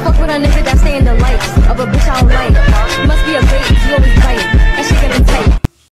fuck with a nigga that stay in the light.